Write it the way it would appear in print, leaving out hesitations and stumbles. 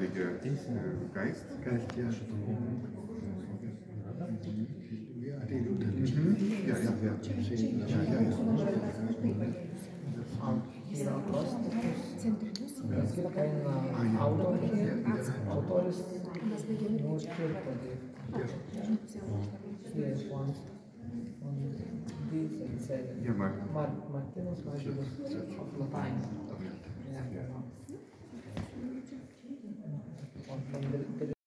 Heilige Geist. Geist, ja. Es gibt keinen Autor hier. Autor ist nur Schriftsteller. Hier ist one. Ja, Martinus auf Latein. Ja, genau. Und von